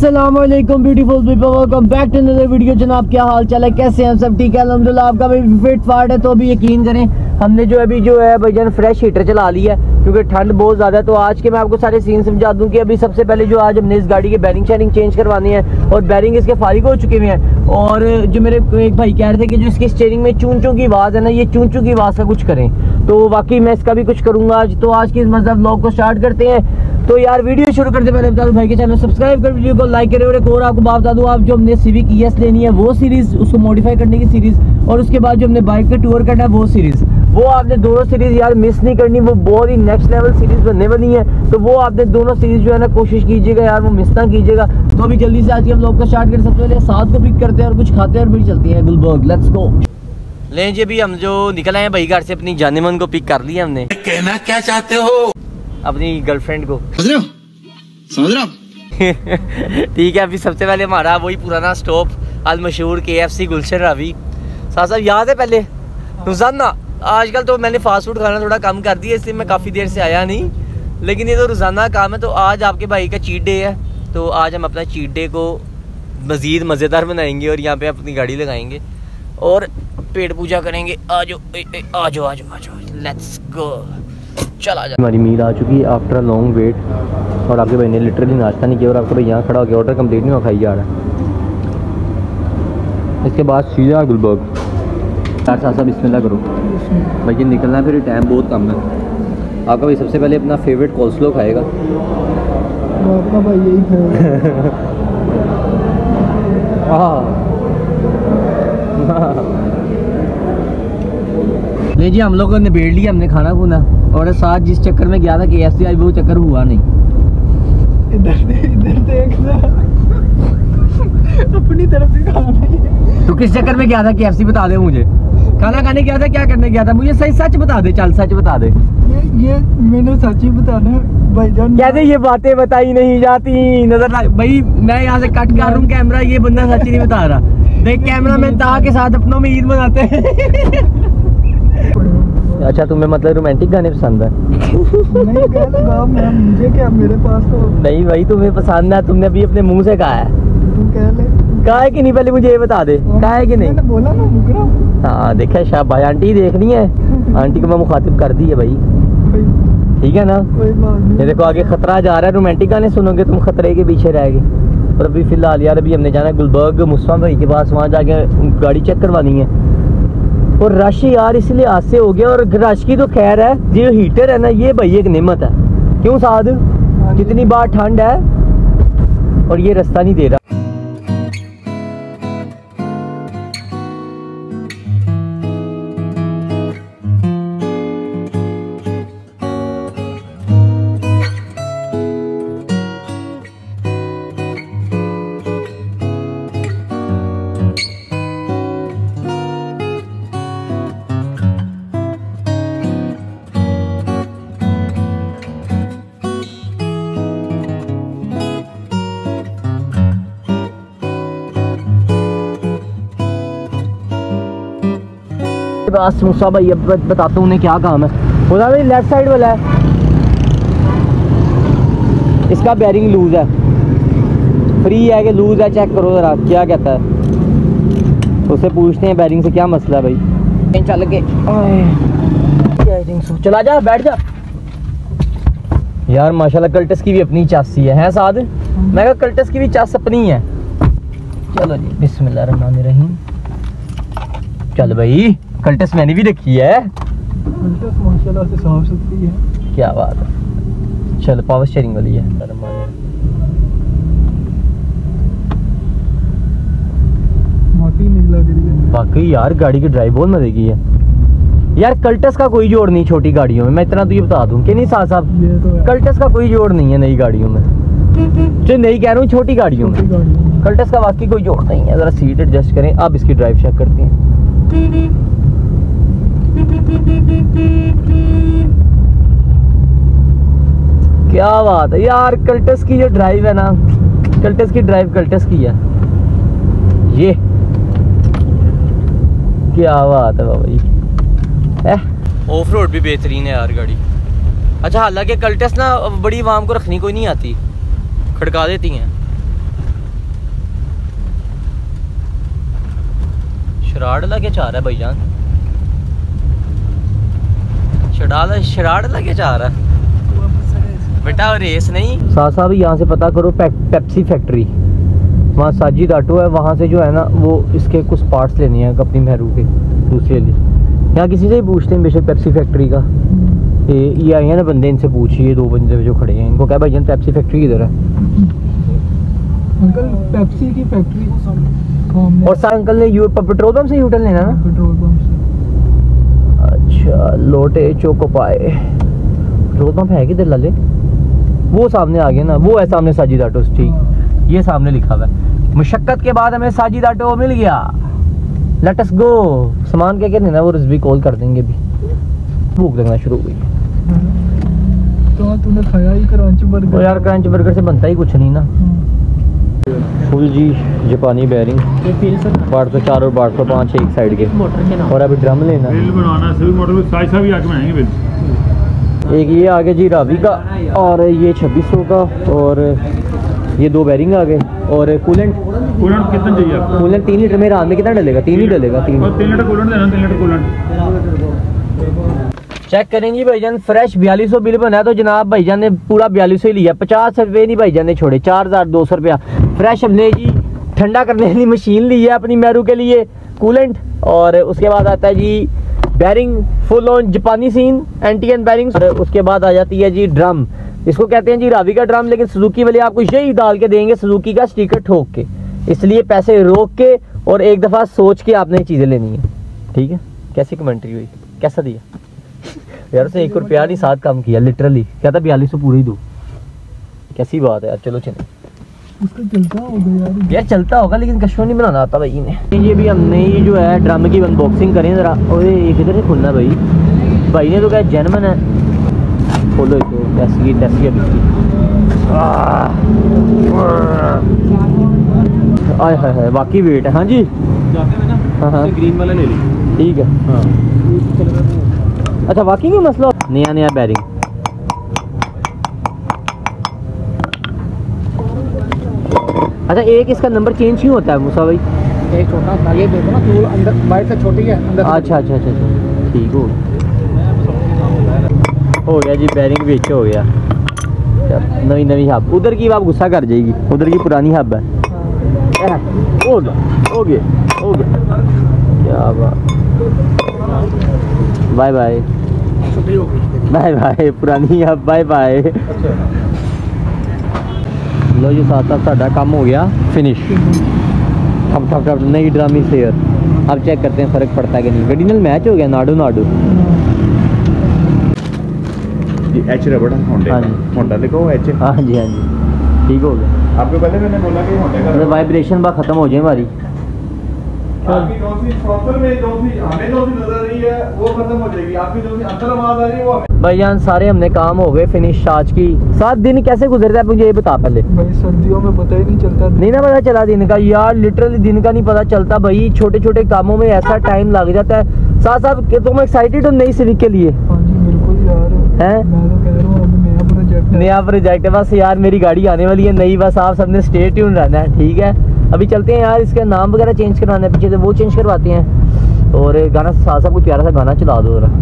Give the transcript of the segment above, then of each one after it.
अस्सलाम वालेकुम beautiful people, welcome back to another video. जनाब क्या हाल चाल है, कैसे हैं सब? ठीक है अल्हम्दुलिल्लाह। आपका भी फिट फाट है तो अभी यकीन करें हमने अभी भाईजान फ्रेश हीटर चला लिया है क्योंकि ठंड बहुत ज़्यादा है। तो आज के मैं आपको सारे सीन समझा दूं कि अभी सबसे पहले आज हमने इस गाड़ी के बैरिंग शेरिंग चेंज करवानी है और बैरिंग इसके फारिग हो चुके हुए हैं। और जो मेरे एक भाई कह रहे थे कि जो इसकी स्टीयरिंग में चूं चूं की आवाज़ है ना, ये चूं चूं की आवाज़ का कुछ करें, तो वाकई मैं इसका भी कुछ करूँगा आज। तो आज की इस मज़ा व्लॉग को स्टार्ट करते हैं। तो यार वीडियो शुरू करते पहले बता दूं भाई के चैनल सब्सक्राइब कर, वीडियो को लाइक करें। और एक और आपको बात बता दूं, आप जो हमने सिविक ES लेनी है वो सीरीज़, उसको मॉडिफाई करने की सीरीज़, और उसके बाद जो हमने बाइक पे टूर करना है वो सीरीज़, वो आपने दोनों सीरीज़ यार मिस नहीं करनी। वो बहुत ही नेक्स्ट लेवल सीरीज़ बनने वाली है। तो वो आपने दोनों सीरीज़ जो है ना कोशिश कीजिएगा यार, वो मिस ना कीजिएगा। तो अभी जल्दी से आज हम लोग को स्टार्ट करें। सबसे पहले साथ को पिक करते हैं और कुछ खाते हैं और फिर चलते हैं गुलबर्ग। Let's go. लें जी, अभी हम जो निकल आए हैं भाई घर से, अपनी जानेमन को पिक कर लिया हमने। कहना क्या चाहते हो? अपनी गर्लफ्रेंड को समझ रहे हो? ठीक है। अभी सबसे पहले हमारा वही पुराना स्टॉप अल मशहूर KFC गुलशन रावी। साहब याद है पहले रोज़ाना, आजकल तो मैंने फास्ट फूड खाना थोड़ा कम कर दिया, इसलिए मैं काफ़ी देर से आया नहीं, लेकिन ये तो रोज़ाना काम है। तो आज आपके भाई का चीट डे है, तो आज हम अपना चीट डे को मज़ीद मज़ेदार बनाएंगे और यहाँ पे अपनी गाड़ी लगाएंगे और पेट पूजा करेंगे। आजो आजो आजो आजो, लेट्स गो। चला जा। हमारी मील आ चुकी है आफ्टर लॉन्ग वेट, और आपके भाई ने लिटरली नाश्ता नहीं किया और आपका भाई यहाँ खड़ा हो गया, ऑर्डर कंप्लीट नहीं हुआ, खाई जा रहा है। इसके बाद सीधा गुलबर्ग। यार साहब बिस्मिल्लाह करो भाई, निकलना है फिर, टाइम बहुत कम है। आपका भाई सबसे पहले अपना फेवरेट कोल्स्लो खाएगा। आपका भाई यही खाएगा। ले जी, हम लोगों ने निबेड़ लिया, हमने खाना खुना, और साथ जिस चक्कर में गया था KFC, आज वो चक्कर हुआ नहीं। इधर देखना, अपनी तरफ से खाना है। तू किस चक्कर में गया था KFC, बता दे मुझे। खाना खाने गया था, क्या करने गया था, मुझे सही सच बता दे। चल सच बता दे। ये मैंने सच ही बताना है भाईजान। कहते ये बातें बताई नहीं जाती, नजर भाई मैं यहाँ से कट कर दूं कैमरा, ये बंदा सच नहीं बता रहा। देख कैमरा मैन ता के साथ अपनों में ईद मनाते हैं। अच्छा, तुम्हें मतलब रोमांटिक गाने पसंद है? नहीं गा, मुझे क्या, मेरे पास तो नहीं भाई, तुम्हें पसंद है, तुमने अभी अपने मुंह से कहा है। तुम कह ले, कहा है कि नहीं, पहले मुझे ये बता दे, कहा है कि नहीं? मैंने बोला ना मुकरा। हाँ देखा शाह भाई, आंटी देखनी है, आंटी को मैं मुखातिब कर दी है भाई, ठीक है ना? कोई बात नहीं। ये देखो आगे खतरा जा रहा है, रोमांटिक गाने सुनोगे तुम खतरे के पीछे रहेगे। और अभी फिलहाल यार अभी हमने जाना है गुलबर्ग मुस्तफा भाई के पास, वहाँ जाके गाड़ी चेक करवानी है। और रश यार इसलिए आज से हो गया, और रश की तो खैर है, जो हीटर है ना ये भाई एक नेमत है। क्यों साद, कितनी बार ठंड है और ये रास्ता नहीं दे रहा। मुसा भाई अब बताता हूँ उन्हें क्या काम है। बोला भाई लेफ्ट साइड वाला है, इसका बैरिंग लूज है, फ्री है कि लूज है, चेक करो जरा क्या कहता है। उससे पूछते हैं बैरिंग से क्या मसला है भाई। चल के चला जा, बैठ जा। यार माशाल्लाह कल्टस की भी अपनी चासी है साद, मैं कहा कल्टस की भी चास अपनी है। चलो जी बिस्मिल्लाहिर्रहमानिर्रहीम। चल भाई, कल्टस मैंने भी रखी है, कल्टस माशाल्लाह से साफ सुथरी है। क्या बात है। चल पावर स्टीयरिंग वाली है। मोटी निकला गई। वाकई यार गाड़ी की ड्राइव बहुत मजे की है यार। कल्टस का कोई जोड़ नहीं छोटी गाड़ियों में, मैं इतना तो ये बता दूं कि नहीं साहब, कल्टस का कोई जोड़ नहीं है नई गाड़ियों में, जो नई कह रहा हूँ छोटी गाड़ियों में कल्टस का वाकई कोई जोड़ नहीं है। जरा सीट एडजस्ट करें, अब इसकी ड्राइव चेक करते हैं। क्या बात है यार, कल्टस की जो ड्राइव है ना, कल्टस की ड्राइव कल्टस की है ये। क्या बात है बाबा जी, ऑफ रोड भी बेहतरीन है यार गाड़ी। अच्छा हालांकि कल्टस ना बड़ी आवाम को रखनी कोई नहीं आती, खड़का देती हैं। शराड़ लगे चाह रहा है भाईजान, शराड़ लगे चाह रहा है बेटा, रेस नहीं। साहब यहाँ से पता करो पेप्सी फैक्ट्री, वहाँ साजिद ऑटो है, वहाँ से जो है ना वो इसके कुछ पार्ट्स लेने हैं अपनी मेहरू के दूसरे लिए। यहाँ किसी से ही पूछते हैं बेशक पेप्सी फैक्ट्री का, ये आए हैं ना बंदे, इनसे पूछिए, 2 बंदे जो खड़े हैं, इनको क्या भाई जान पेप्सी फैक्ट्री किधर है? अंकल पेप्सी की फैक्ट्री और सर अंकल ने पेट्रोल पंप से यूटर्न लेना ना? पेट्रोल पंप से। अच्छा लोटे चोको पाए, पेट्रोल पंप है किधर लाले? वो सामने आ गया ना, वो है सामने साजिद ऑटो, ठीक, ये सामने लिखा हुआ है। मुशक्कत के बाद हमें साजिद ऑटो मिल गया, लेट अस गो। सामान क्या क्या लेना वो रिजवी कॉल कर देंगे भी। भूख लगना शुरू हो गई। तो तूने खाया ही क्रंच बर्गर? यार क्रंच बर्गर से बनता ही कुछ नहीं ना। फुल जी जापानी बैरिंग 804 और 805 एक साइड के, और अभी ड्रम लेना बिल बनाना सभी मॉडल साइज भी आके बनाएंगे बिल। एक ये आ गया जी रावी का, और ये 2600 का, और ये 2 बैरिंग आ गए, और कूलेंट कितना चाहिए आपको? कूलेंट 3 लीटर में रात में कितना डलेगा? 3 ही डलेगा। 3 लीटर कूलेंट देना, 3 लीटर कूलेंट चेक करें जी भाईजान। फ्रेश 4200 बिल बना है, तो जनाब भाईजान ने पूरा 4200 ही लिया, 50 रुपये नहीं भाईजान ने छोड़े, 4200 रुपया फ्रेश। हमने जी ठंडा करने वाली मशीन ली है अपनी मेहरू के लिए, कूलेंट, और उसके बाद आता है जी बैरिंग फुल ऑन जापानी सीन एंटी बैरिंग, और उसके बाद आ जाती है जी ड्रम, इसको कहते हैं जी रावी का ड्रम, लेकिन सुजुकी वाले आपको यही डाल के देंगे, सुजुकी का स्टिकर ठोक के, इसलिए पैसे रोक के और एक दफ़ा सोच के आपने चीज़ें लेनी है, ठीक है? कैसी कमेंट्री हुई, कैसा दिया यार? उसने 1 रुपया नहीं साथ काम किया, लिटरली क्या था 4200 पूरे ही दो, कैसी बात है यार। चलो चलो, उसका चलता होगा यार चलता होगा, लेकिन कस्टमर नहीं बनाना आता भाई ने। ये भी हमने ये जो है ड्रम की अनबॉक्सिंग करें ज़रा। ओए ये किधर से खुलना भाई? भाई ने तो क्या जेनमन है, खोलो इसको। टेस्टी टेस्टी अभी आय हाय हाय, बाकी वेट है। हाँ जी, हाँ हाँ ग्रीन वाला ले ली, ठीक है। हाँ अच्छा, वाकई में मसला नया नया बैरिंग। अच्छा, एक इसका नंबर चेंज क्यों होता है मूसा भाई? एक छोटा था, ये देखो ना, टूल अंदर बाहर से छोटी है, अंदर अच्छा अच्छा अच्छा अच्छा, ठीक हो गया जी, बैरिंग बेच हो गया। नई नई हब, उधर की आप गुस्सा कर जाएगी, उधर की पुरानी हब है। हो गया हो गया हो गया, क्या बात। बाय बाय बाय बाय, पुरानी हब बाय बाय। लो जी साथ साथ साढ़ा काम हो गया फिनिश, ठप ठप ठप नई ड्रामी सेयर। अब चेक करते हैं फ़र्क पड़ता है कि नहीं। गड्डी नाल मैच हो गया, नाडू नाडू। एच रबड़ हाँ जी, होंडा लिखो एच। हाँ जी हाँ जी, ठीक हो गया। आपको पहले मैंने बोला कि होंडा का वाइब्रेशन बा खत्म हो जाए हमारी। आपकी जो सी प्रॉपर में जो सी हमें जो सी नजर रही है वो खत्म हो जाएगी, आपकी जो सी अंदर आवाज आ रही है वो भाईजान सारे हमने काम हो गए फिनिश आज की। 7 दिन कैसे गुजरता है मुझे ये बता पहले। भाई सर्दियों में पता ही नहीं चलता, नहीं ना पता चला दिन का यार, लिटरली दिन का नहीं पता चलता भाई। छोटे छोटे कामों में ऐसा टाइम लग जाता है। साथ साथ तुम एक्साइटेड हो नई सिविक के लिए? हाँ जी बिल्कुल यार, हैं? मैं तो कह रहा हूँ अभी नया प्रोजेक्ट है। नया प्रोजेक्ट है बस यार, मेरी गाड़ी आने वाली है नई, बस आप सबने स्टे ट्यून रहना है, ठीक है? अभी चलते हैं यार, इसका नाम वगैरह चेंज करवाना है, पीछे से वो चेंज करवाते हैं, और गाना साथ साथ कोई प्यारा सा गाना चला दो जरा।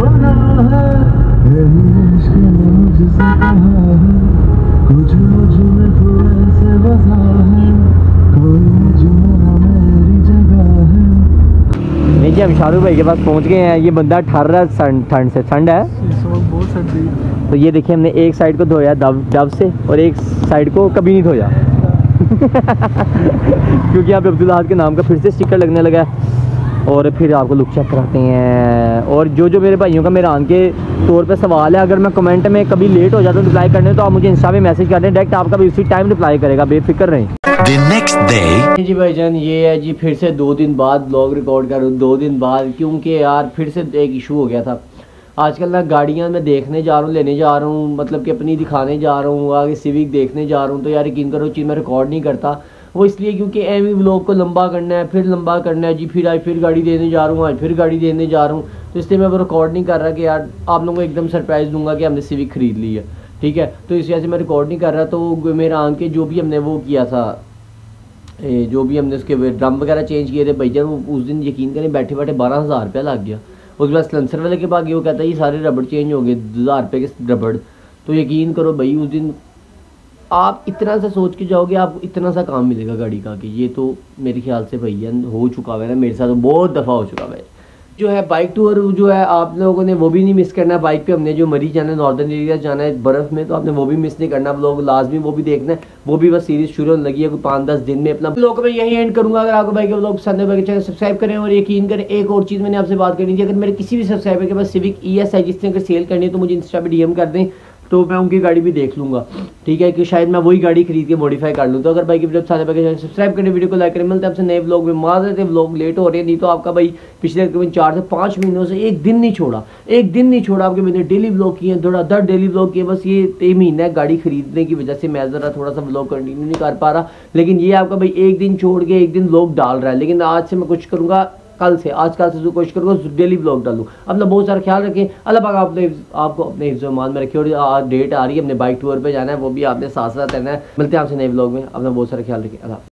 नहीं जी, हम शाहरुख भाई के पास पहुंच गए हैं। ये बंदा ठर रहा है ठंड से, ठंड है इस वक्त बहुत सर्दी है। तो ये देखिए हमने एक साइड को धोया डब से, और एक साइड को कभी नहीं धोया क्योंकि यहाँ पे अब्दुल्लाह के नाम का फिर से स्टिकर लगने लगा है। और फिर आपको लुक चेक कराते हैं। और जो मेरे भाइयों का मेरा के तौर पे सवाल है, अगर मैं कमेंट में कभी लेट हो जाता हूँ रिप्लाई करने, तो आप मुझे इंस्टा पे मैसेज कर दें, डायरेक्ट आपका भी उसी टाइम रिप्लाई करेगा, बेफिक्र रहें। The next day जी भाईजान, ये है जी फिर से 2 दिन बाद ब्लॉग रिकॉर्ड कर रहा हूँ, 2 दिन बाद, क्योंकि यार फिर से एक इशू हो गया था। आजकल ना गाड़ियाँ मैं देखने जा रहा हूँ, लेने जा रहा हूँ, मतलब कि अपनी दिखाने जा रहा हूँ, आगे सिविक देखने जा रहा हूँ, तो यार यकीन करो चीज़ मैं रिकॉर्ड नहीं करता। वो इसलिए क्योंकि एमी व्लॉग को लंबा करना है, फिर लंबा करना है जी, फिर आज फिर गाड़ी देने जा रहा हूँ, आज फिर गाड़ी देने जा रहा हूँ, तो इसलिए मैं वो रिकॉर्ड नहीं कर रहा कि यार आप लोगों को एकदम सरप्राइज़ दूंगा कि हमने सिविक ख़रीद ली है, ठीक है? तो इस वजह से मैं रिकॉर्ड नहीं कर रहा। तो मेरा आंके जो भी हमने वो किया था जो भी हमने उसके ड्रम वगैरह चेंज किए थे भैया, उस दिन यकीन करें बैठे बैठे 12,000 रुपया लग गया। उसके बाद सलेंसर वाले के पास गया, वो कहता है ये सारे रबड़ चेंज हो गए 2,000 रुपये के रबड़। तो यकीन करो भाई उस दिन आप इतना सा सोच के जाओगे आपको इतना सा काम मिलेगा गाड़ी का, कि ये तो मेरे ख्याल से भैया हो चुका है ना, मेरे साथ तो बहुत दफ़ा हो चुका है। जो है बाइक टूर जो है आप लोगों ने वो भी नहीं मिस करना है। बाइक पे हमने जो मरी जाना है, नॉर्दर्न एरिया जाना है बर्फ़ में, तो आपने वो भी मिस नहीं करना। लोग लाजमी वो भी देखना है, वो भी बस सीरीज़ शुरू होने लगी है कोई 5-10 दिन में। अपना लोगों में यही एंड करूँगा। अगर आपको बाइक के लोग पसंद है बाइक चैनल सब्सक्राइब करें, और यकीन करें एक और चीज़ मैंने आपसे बात करनी थी, अगर मेरे किसी भी सब्सक्राइबर के पास सिविक ES है जिसने अगर सेल करनी है तो मुझे इंस्टा पे DM कर दें, तो मैं उनकी गाड़ी भी देख लूँगा, ठीक है, कि शायद मैं वही गाड़ी खरीद के मॉडिफाई कर लूँ। तो अगर भाई की वीडियो पसंद है सब्सक्राइब करें, वीडियो को लाइक करें। मिलते हैं आपसे नए व्लॉग में। माज़रत है व्लॉग लेट हो रहे हैं, नहीं तो आपका भाई पिछले तकरीबन 4 से 5 महीनों से एक दिन नहीं छोड़ा आपके मैंने डेली व्लॉग किए हैं, थोड़ा 10 डेली व्लॉग किए। बस ये महीना है गाड़ी खरीदने की वजह से मैं ज़रा थोड़ा सा व्लॉग कंटिन्यू नहीं कर पा रहा, लेकिन ये आपका भाई एक दिन छोड़ के एक दिन व्लॉग डाल रहा है। लेकिन आज से मैं कुछ करूँगा, कल से कोशिश करूँगा डेली ब्लॉग डालूँ। अपना बहुत सारा ख्याल रखें। अल्लाह पाक आपको अपने हिफ्ज़-ओ-मान में रखे। और डेट आ रही है, अपने बाइक टूर पे जाना है, वो भी आपने साथ साथ रहना है। मिलते हैं आपसे नए ब्लॉग में। अपना बहुत सारा ख्याल रखें। अल्लाह।